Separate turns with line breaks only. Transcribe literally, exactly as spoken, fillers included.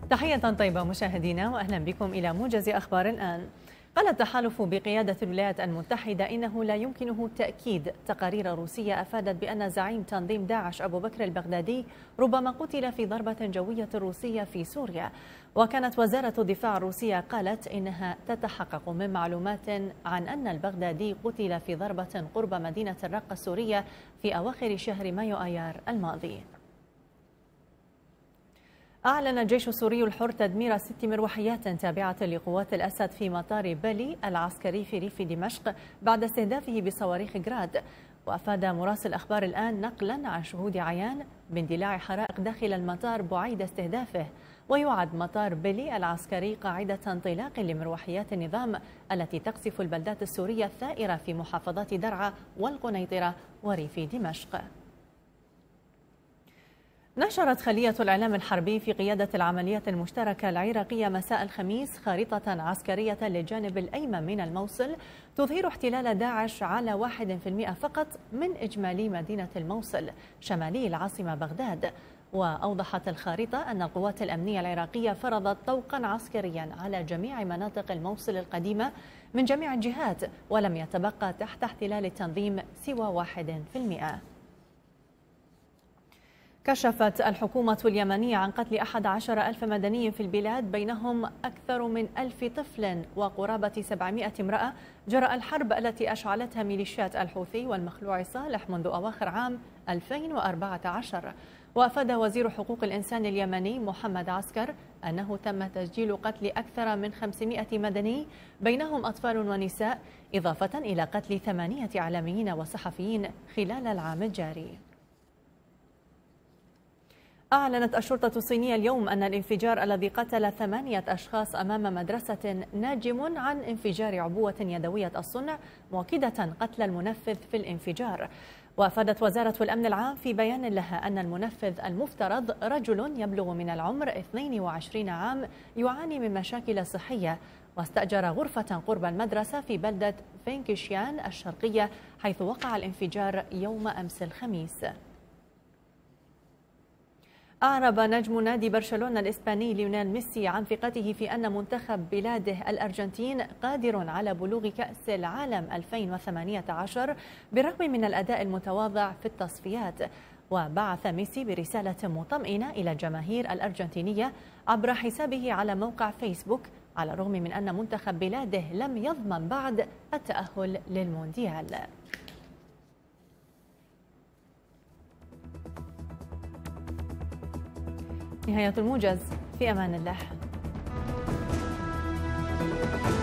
تحية طيبة مشاهدينا وأهلا بكم إلى موجز أخبار الآن. قال التحالف بقيادة الولايات المتحدة إنه لا يمكنه تأكيد تقارير روسية أفادت بأن زعيم تنظيم داعش أبو بكر البغدادي ربما قتل في ضربة جوية روسية في سوريا. وكانت وزارة الدفاع الروسية قالت إنها تتحقق من معلومات عن أن البغدادي قتل في ضربة قرب مدينة الرقة السورية في أواخر شهر مايو آيار الماضي. أعلن الجيش السوري الحر تدمير ست مروحيات تابعة لقوات الأسد في مطار بلي العسكري في ريف دمشق بعد استهدافه بصواريخ جراد. وأفاد مراسل أخبار الآن نقلا عن شهود عيان باندلاع حرائق داخل المطار بعيد استهدافه. ويعد مطار بلي العسكري قاعدة انطلاق لمروحيات النظام التي تقصف البلدات السورية الثائرة في محافظات درعا والقنيطرة وريف دمشق. نشرت خلية الإعلام الحربي في قيادة العمليات المشتركة العراقية مساء الخميس خارطة عسكرية للجانب الأيمن من الموصل تظهر احتلال داعش على واحد في المئة فقط من إجمالي مدينة الموصل شمالي العاصمة بغداد. وأوضحت الخارطة أن القوات الأمنية العراقية فرضت طوقا عسكريا على جميع مناطق الموصل القديمة من جميع الجهات، ولم يتبقى تحت احتلال التنظيم سوى واحد في المئة. كشفت الحكومة اليمنية عن قتل أحد عشر ألف مدني في البلاد، بينهم أكثر من ألف طفل وقرابة سبعمئة امرأة، جراء الحرب التي أشعلتها ميليشيات الحوثي والمخلوع صالح منذ أواخر عام ألفين وأربعة عشر. وأفاد وزير حقوق الإنسان اليمني محمد عسكر أنه تم تسجيل قتل أكثر من خمسمئة مدني بينهم أطفال ونساء، إضافة إلى قتل ثمانية إعلاميين وصحفيين خلال العام الجاري. أعلنت الشرطة الصينية اليوم أن الانفجار الذي قتل ثمانية أشخاص أمام مدرسة ناجم عن انفجار عبوة يدوية الصنع، مؤكدة قتل المنفذ في الانفجار. وأفادت وزارة الأمن العام في بيان لها أن المنفذ المفترض رجل يبلغ من العمر اثنين وعشرين عام يعاني من مشاكل صحية، واستأجر غرفة قرب المدرسة في بلدة فينكشيان الشرقية حيث وقع الانفجار يوم أمس الخميس. أعرب نجم نادي برشلونة الإسباني ليونيل ميسي عن ثقته في أن منتخب بلاده الأرجنتين قادر على بلوغ كأس العالم ألفين وثمانية عشر بالرغم من الأداء المتواضع في التصفيات. وبعث ميسي برسالة مطمئنة إلى الجماهير الأرجنتينية عبر حسابه على موقع فيسبوك، على الرغم من أن منتخب بلاده لم يضمن بعد التأهل للمونديال. نهاية الموجز، في أمان الله.